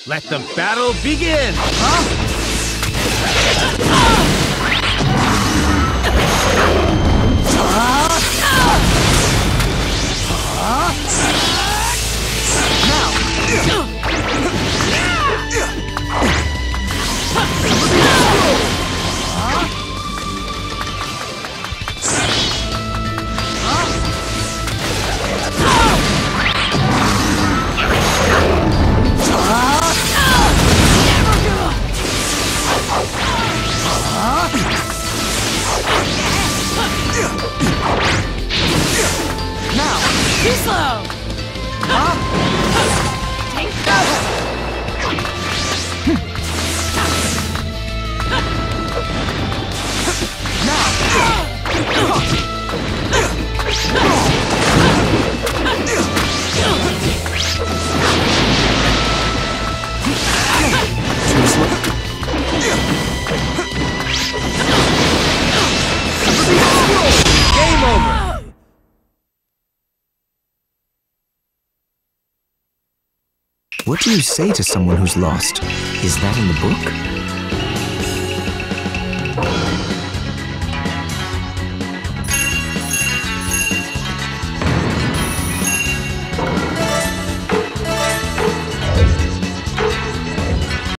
Let the battle begin! Too slow! Take cover! Game over! What do you say to someone who's lost? Is that in the book?